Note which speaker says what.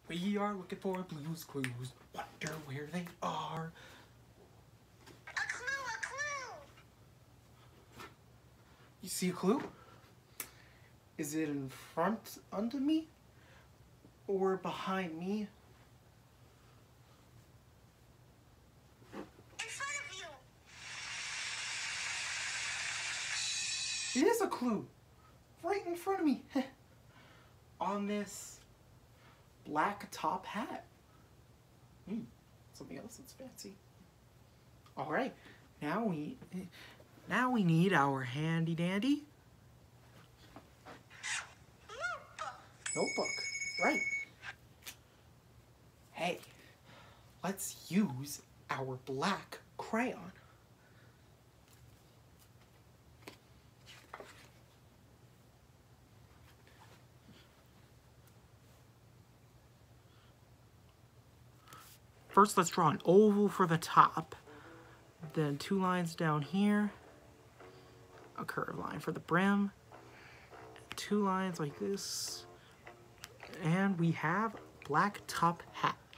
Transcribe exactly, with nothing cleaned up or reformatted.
Speaker 1: We are looking for Blue's Clues. Wonder where they are.
Speaker 2: A clue, a clue!
Speaker 1: You see a clue? Is it in front under me? Or behind me?
Speaker 2: In front of you!
Speaker 1: It is a clue. Right in front of me. On this black top hat. Hmm, something else that's fancy. All right, now we now we need our handy dandy
Speaker 2: Notebook.
Speaker 1: notebook. Right. Hey, let's use our black crayon. First, let's draw an oval for the top. Then two lines down here. A curved line for the brim. Two lines like this. And we have black top hat.